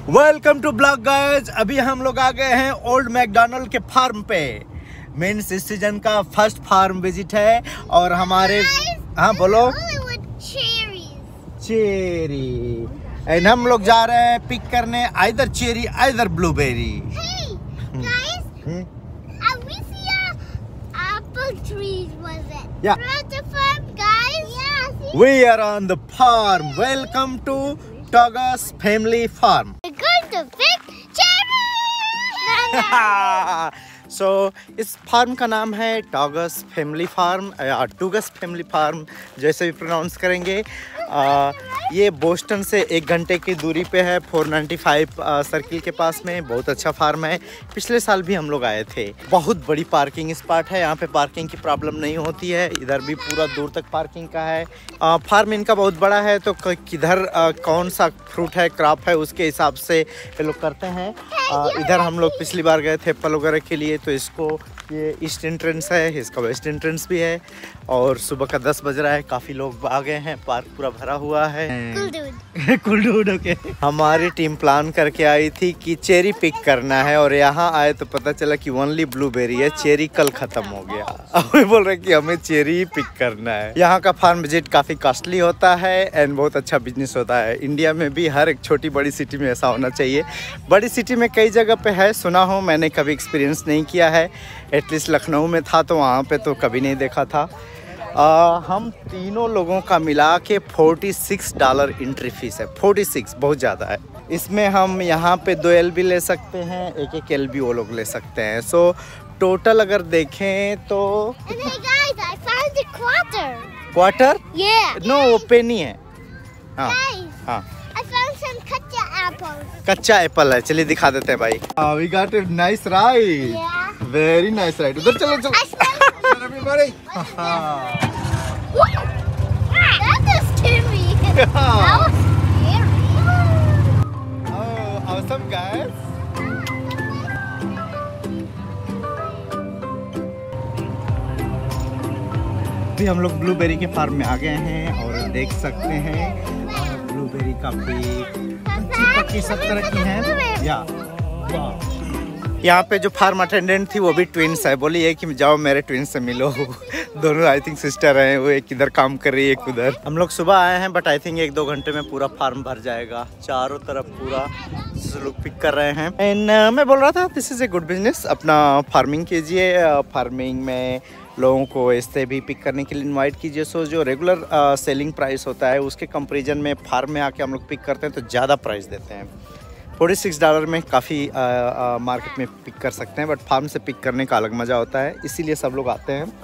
Welcome to blog guys. अभी हम लोग आ गए हैं ओल्ड मैकडॉनल्ड के फार्म पे। मीन्स इस सीजन का फर्स्ट फार्म विजिट है और हमारे हाँ बोलो चेरी एंड हम लोग जा रहे हैं पिक करने either cherry either blueberry. Yeah. We're at the farm, guys. Yeah. We are on the farm. Welcome to Toga's family farm. We're going to pick cherries. So इस फार्म का नाम है टॉगस फैमिली फार्म या टूगस family farm, जैसे भी pronounce करेंगे। ये Boston से 1 घंटे की दूरी पे है, 495 सर्किल के पास में। बहुत अच्छा फार्म है। पिछले साल भी हम लोग आए थे। बहुत बड़ी पार्किंग स्पॉट है, यहाँ पे पार्किंग की प्रॉब्लम नहीं होती है। इधर भी पूरा दूर तक पार्किंग का है। फार्म इनका बहुत बड़ा है, तो किधर कौन सा फ्रूट है, क्रॉप है, उसके हिसाब से ये लोग करते हैं। इधर हम लोग पिछली बार गए थे एप्पल वगैरह के लिए, तो इसको ये ईस्ट एंट्रेंस है, इसका वेस्ट एंट्रेंस भी है। और सुबह का 10 बज रहा है, काफ़ी लोग आ गए हैं, पार्क पूरा भरा हुआ है। Cool dude, okay. हमारी टीम प्लान करके आई थी कि चेरी पिक करना है, और यहाँ आए तो पता चला कि ओनली ब्लूबेरी है, चेरी कल ख़त्म हो गया। अब बोल रहे कि हमें चेरी ही पिक करना है। यहाँ का फार्म विजिट काफ़ी कॉस्टली होता है एंड बहुत अच्छा बिजनेस होता है। इंडिया में भी हर एक छोटी बड़ी सिटी में ऐसा होना चाहिए। बड़ी सिटी में कई जगह पे है, सुना हो, मैंने कभी एक्सपीरियंस नहीं किया है। एटलीस्ट लखनऊ में था तो वहाँ पे तो कभी नहीं देखा था। हम तीनों लोगों का मिला के $46 एंट्री फीस है। 46 बहुत ज़्यादा है। इसमें हम यहाँ पे 2 LB ले सकते हैं, एक LB वो लोग ले सकते हैं। सो टोटल अगर देखें तो क्वार्टर नो वो पेनी है। हाँ हाँ कच्चा एप्पल है। चलिए दिखा देते हैं भाई। We got a nice ride, very nice ride. उधर चलो चलो। That is scary. That was scary. Oh, awesome guys. अभी हम लोग ब्लूबेरी के फार्म में आ गए हैं और देख सकते हैं ब्लूबेरी काफी पक्की सब तरह की हैं। या यहाँ पे जो फार्म अटेंडेंट थी वो भी ट्विंस है। बोली है कि जाओ मेरे ट्विंस से मिलो। दोनों आई थिंक सिस्टर हैं, वो एक इधर काम कर रही है, एक उधर। हम लोग सुबह आए हैं, बट आई थिंक 1-2 घंटे में पूरा फार्म भर जाएगा। चारों तरफ पूरा लोग पिक कर रहे हैं। एंड मैं बोल रहा था this is a good business. अपना फार्मिंग कीजिए, फार्मिंग में लोगों को इससे भी पिक करने के लिए इनवाइट कीजिए। सो जो रेगुलर सेलिंग प्राइस होता है उसके कंपेरिजन में फार्म में आके हम लोग पिक करते हैं तो ज़्यादा प्राइस देते हैं। $46 में काफ़ी मार्केट में पिक कर सकते हैं, बट फार्म से पिक करने का अलग मज़ा होता है, इसीलिए सब लोग आते हैं।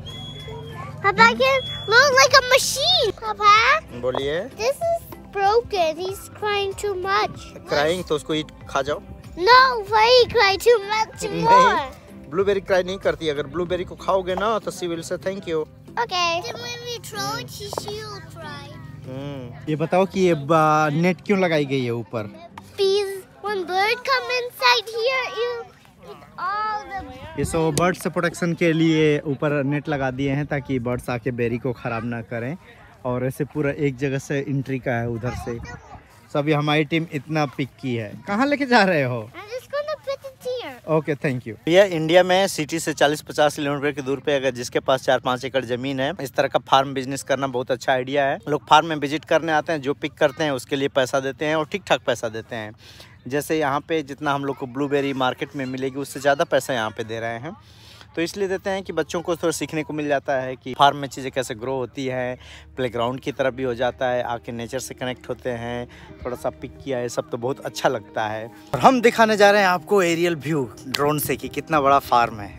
Papa can look like a machine. Papa, बोलिए। this is broken. He's crying too much. Crying तो उसको खा जाओ। No, why he cry too much more? Blueberry cry नहीं करती। अगर ब्लूबेरी को खाओगे ना तो she will say thank you. Okay. Then when we throw it, she will cry. ये बताओ कि ये नेट क्यों लगाई गई है ऊपर? Bees, when bird come inside here, you eat all the. ये सो बर्ड से प्रोटेक्शन के लिए ऊपर नेट लगा दिए हैं ताकि बर्ड्स आके बेरी को ख़राब ना करें। और ऐसे पूरा एक जगह से एंट्री का है उधर से। सब हमारी टीम इतना पिक की है। कहाँ लेके जा रहे हो? I'm just gonna put it here. Okay thank you. ये इंडिया में सिटी से 40-50 किलोमीटर की दूर पे अगर जिसके पास 4-5 एकड़ जमीन है, इस तरह का फार्म बिजनेस करना बहुत अच्छा आइडिया है। लोग फार्म में विजिट करने आते हैं, जो पिक करते हैं उसके लिए पैसा देते हैं और ठीक ठाक पैसा देते हैं। जैसे यहाँ पे जितना हम लोग को ब्लूबेरी मार्केट में मिलेगी उससे ज़्यादा पैसा यहाँ पे दे रहे हैं। तो इसलिए देते हैं कि बच्चों को थोड़ा सीखने को मिल जाता है कि फार्म में चीज़ें कैसे ग्रो होती हैं। प्लेग्राउंड की तरफ भी हो जाता है, आके नेचर से कनेक्ट होते हैं। थोड़ा सा पिक किया है, सब तो बहुत अच्छा लगता है। और हम दिखाने जा रहे हैं आपको एरियल व्यू ड्रोन से कि कितना बड़ा फार्म है।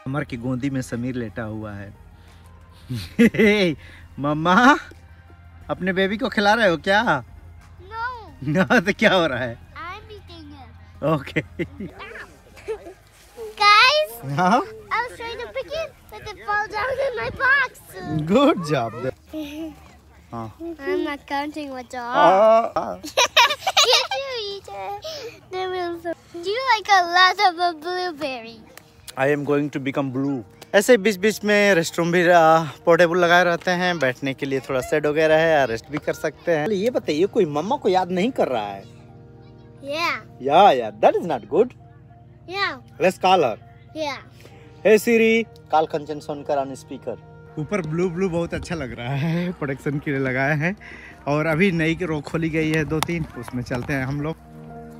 समर की गोदी में समीर लेटा हुआ है। मम्मा अपने बेबी को खिला रहे हो क्या? No. ना तो क्या हो रहा है? I'm eating it. Okay. Guys, हाँ, I was trying to pick it, but it fell down in my box. Good job. हाँ। I'm not counting what's all. Can't you eat it? Do you like a lot of a blueberry? I am going to become blue. ऐसे बीच बीच में restroom भी portable लगाए रहते हैं, बैठने के लिए थोड़ा सेट वगैरह है, रेस्ट भी कर सकते हैं। ये बताइए कोई मम्मा को याद नहीं कर रहा है? Yeah. Yeah, that is not good. Yeah. Let's call her. Yeah. Hey Siri, call Kanchan Sonkar on speaker. ऊपर ब्लू ब्लू बहुत अच्छा लग रहा है, प्रोडक्शन के लिए लगाया है। और अभी नई की रो खोली गई है 2-3, उसमें चलते हैं हम लोग।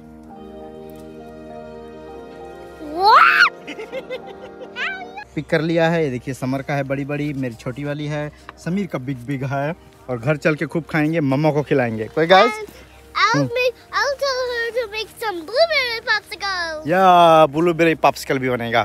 पिक कर लिया है, ये देखिए समर का है बड़ी बड़ी, मेरी छोटी वाली है, समीर का बिग बिग है। और घर चल के खूब खाएंगे, मम्मा को खिलाएंगे। कोई guys? I'll tell her to make some blueberry popsicles. या ब्लूबेरी पॉप्सिकल भी बनेगा।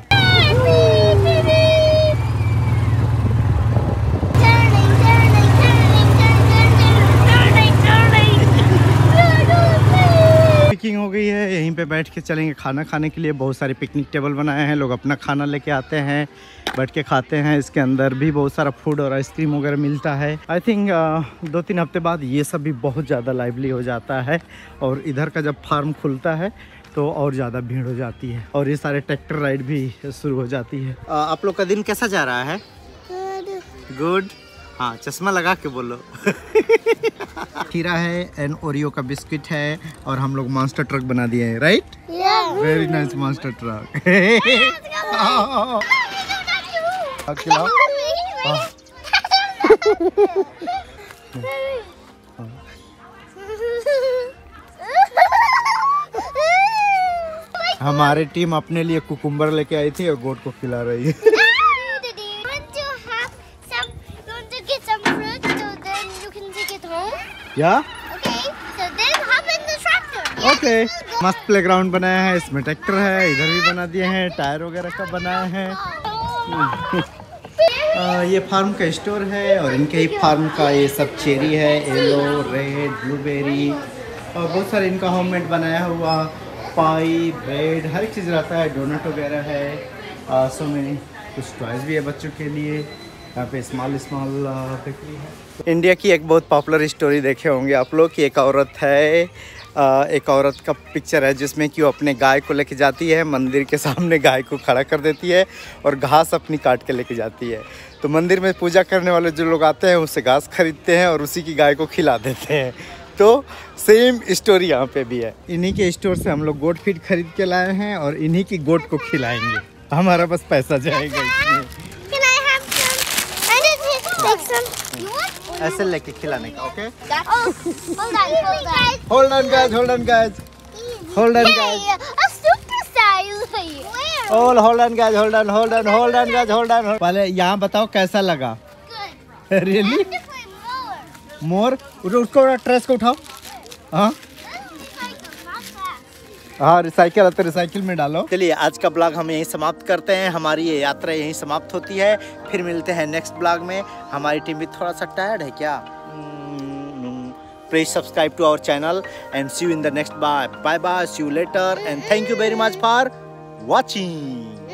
पिकिंग हो गई है, यहीं पे बैठ के चलेंगे खाना खाने के लिए। बहुत सारे पिकनिक टेबल बनाए हैं, लोग अपना खाना लेके आते हैं, बैठ के खाते हैं। इसके अंदर भी बहुत सारा फूड और आइसक्रीम वगैरह मिलता है। आई थिंक 2-3 हफ्ते बाद ये सब भी बहुत ज़्यादा लाइवली हो जाता है। और इधर का जब फार्म खुलता है तो और ज़्यादा भीड़ हो जाती है, और ये सारे ट्रैक्टर राइड भी शुरू हो जाती है। आप लोग का दिन कैसा जा रहा है? गुड। हाँ, चश्मा लगा के बोलो। खीरा है एंड ओरियो का बिस्किट है, और हम लोग मॉन्स्टर ट्रक बना दिए हैं, right? Very nice monster truck. खिलाओ। हमारी टीम अपने लिए कुकुम्बर लेके आई थी और गोट को खिला रही है। या ओके। मस्त प्लेग्राउंड बनाया है, इसमें ट्रैक्टर है, इधर भी बना दिए हैं, टायर वगैरह का बनाया है। ये फार्म का स्टोर है, और इनके ही फार्म का ये सब चेरी है, येलो, रेड, ब्लूबेरी, और बहुत सारे इनका होममेड बनाया हुआ पाई, ब्रेड, हर एक चीज़ रहता है। डोनट वगैरह है, सो में कुछ टॉयज भी है बच्चों के लिए। यहाँ पे स्मॉल फैक्ट्री है। इंडिया की एक बहुत पॉपुलर स्टोरी देखे होंगे आप लोग कि एक औरत है, एक औरत का पिक्चर है जिसमें कि वो अपने गाय को लेके जाती है, मंदिर के सामने गाय को खड़ा कर देती है और घास अपनी काट के लेके जाती है। तो मंदिर में पूजा करने वाले जो लोग आते हैं उससे घास खरीदते हैं और उसी की गाय को खिला देते हैं। तो सेम स्टोरी यहाँ पे भी है। इन्हीं के स्टोर से हम लोग गोट फीड खरीद के लाए हैं और इन्हीं की गोट को खिलाएंगे। हमारा बस पैसा जाएगा इसमें। ऐसे लेके खिलाने का। Okay, hold on guys, hold on guys, hold on guys, hold on guys, hold on, hold on, hold on guys, hold on. पहले यहाँ बताओ कैसा लगा? Really more? उसको ट्रेस को उठाओ। हाँ हाँ, रिसाइकिल तो रिसाइकिल में डालो। चलिए आज का ब्लॉग हम यहीं समाप्त करते हैं। हमारी ये यात्रा यहीं समाप्त होती है। फिर मिलते हैं नेक्स्ट ब्लॉग में। हमारी टीम भी थोड़ा सा टायर्ड है क्या? Please subscribe to our channel and see you in the next bye bye. See you later and thank you very much for watching.